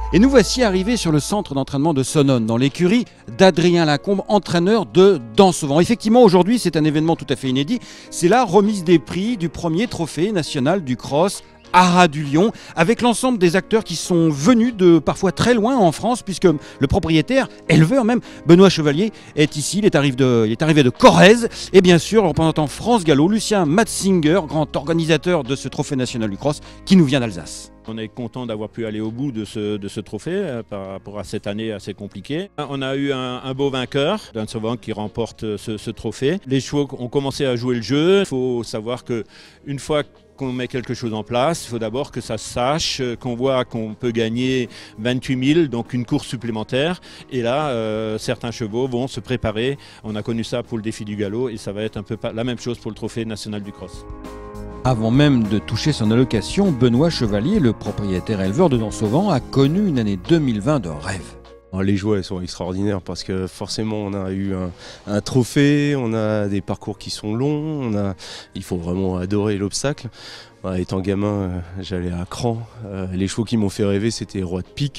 Et nous voici arrivés sur le centre d'entraînement de Sonnone, dans l'écurie d'Adrien Lacombe, entraîneur de Dansovant. Effectivement, aujourd'hui, c'est un événement tout à fait inédit. C'est la remise des prix du premier trophée national du cross Haras du Lion, avec l'ensemble des acteurs qui sont venus de parfois très loin en France, puisque le propriétaire, éleveur même, Benoît Chevalier, est ici. Il est arrivé de Corrèze. Et bien sûr, le représentant France Gallo, Lucien Matzinger, grand organisateur de ce trophée national du cross, qui nous vient d'Alsace. On est content d'avoir pu aller au bout de ce trophée par rapport à cette année assez compliquée. On a eu un beau vainqueur, Dansovant, qui remporte ce trophée. Les chevaux ont commencé à jouer le jeu. Il faut savoir qu'une fois qu'on met quelque chose en place, il faut d'abord que ça se sache, qu'on voit qu'on peut gagner 28 000, donc une course supplémentaire. Et là, certains chevaux vont se préparer. On a connu ça pour le défi du galop et ça va être un peu la même chose pour le trophée national du cross. Avant même de toucher son allocation, Benoît Chevalier, le propriétaire éleveur de Dansovant, a connu une année 2020 de rêve. Les joies sont extraordinaires parce que forcément on a eu un trophée, on a des parcours qui sont longs, il faut vraiment adorer l'obstacle. Étant gamin, j'allais à Cran. Les chevaux qui m'ont fait rêver, c'était Roi de Pique.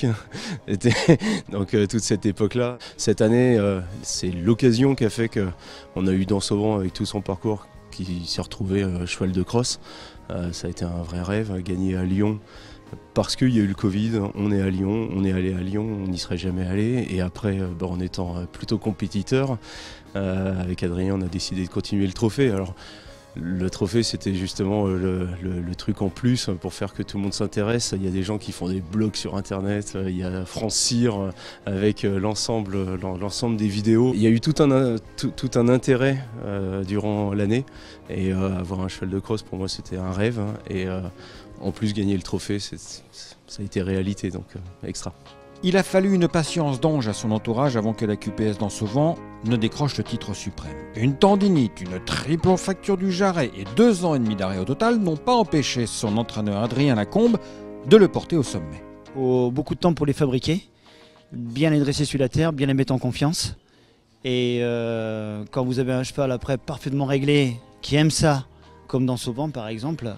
Donc toute cette époque-là. Cette année, c'est l'occasion qui a fait qu'on a eu Dansovant avec tout son parcours qui s'est retrouvé cheval de cross. Ça a été un vrai rêve, gagner à Lyon. Parce qu'il y a eu le Covid, on est à Lyon, on est allé à Lyon, on n'y serait jamais allé. Et après, en étant plutôt compétiteur, avec Adrien, on a décidé de continuer le trophée. Alors, le trophée, c'était justement le truc en plus pour faire que tout le monde s'intéresse. Il y a des gens qui font des blogs sur Internet, il y a France Cyr avec l'ensemble des vidéos. Il y a eu tout un intérêt durant l'année. Et avoir un cheval de cross, pour moi, c'était un rêve. Et en plus, gagner le trophée, ça a été réalité, donc extra. Il a fallu une patience d'ange à son entourage avant que la QPS Dansovant ne décroche le titre suprême. Une tendinite, une triple fracture du jarret et 2 ans et demi d'arrêt au total n'ont pas empêché son entraîneur Adrien Lacombe de le porter au sommet. Beaucoup de temps pour les fabriquer, bien les dresser sur la terre, bien les mettre en confiance. Et quand vous avez un cheval après parfaitement réglé, qui aime ça, comme Dansovant par exemple,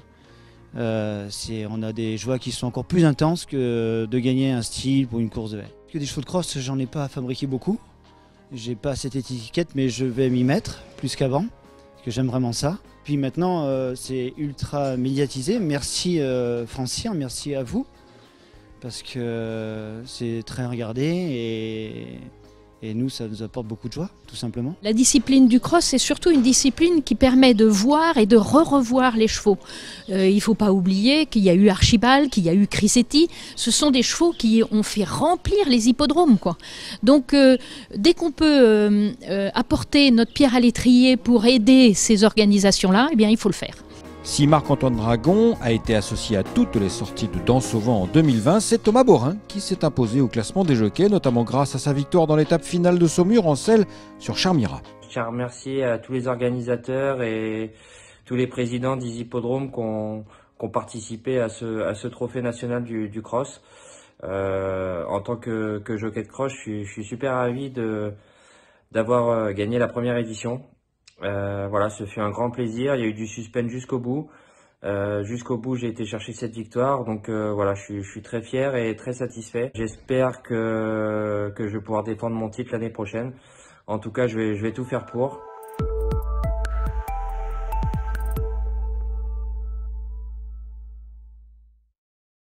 on a des joies qui sont encore plus intenses que de gagner un style pour une course de haie. Parce que des chevaux de cross, j'en ai pas fabriqué beaucoup. J'ai pas cette étiquette, mais je vais m'y mettre plus qu'avant, parce que j'aime vraiment ça. Puis maintenant, c'est ultra médiatisé. Merci France Cyr, merci à vous, parce que c'est très regardé et nous, ça nous apporte beaucoup de joie, tout simplement. La discipline du cross, c'est surtout une discipline qui permet de voir et de revoir les chevaux. Il ne faut pas oublier qu'il y a eu Archibald, qu'il y a eu Crissetti. Ce sont des chevaux qui ont fait remplir les hippodromes, quoi. Donc, dès qu'on peut apporter notre pierre à l'étrier pour aider ces organisations-là, eh bien, il faut le faire. Si Marc-Antoine Dragon a été associé à toutes les sorties de Dansovant en 2020, c'est Thomas Borin qui s'est imposé au classement des jockeys, notamment grâce à sa victoire dans l'étape finale de Saumur en selle sur Charmira. Je tiens à remercier à tous les organisateurs et tous les présidents des hippodromes qui ont participé à ce trophée national du cross. En tant que jockey de cross, je suis super ravi d'avoir gagné la première édition. Voilà, ce fut un grand plaisir. Il y a eu du suspense jusqu'au bout. J'ai été chercher cette victoire. Donc voilà, je suis très fier et très satisfait. J'espère que je vais pouvoir défendre mon titre l'année prochaine. En tout cas, je vais tout faire pour.